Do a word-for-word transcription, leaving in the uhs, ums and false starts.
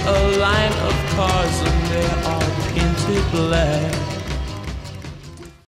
a line of cars and they are painted black.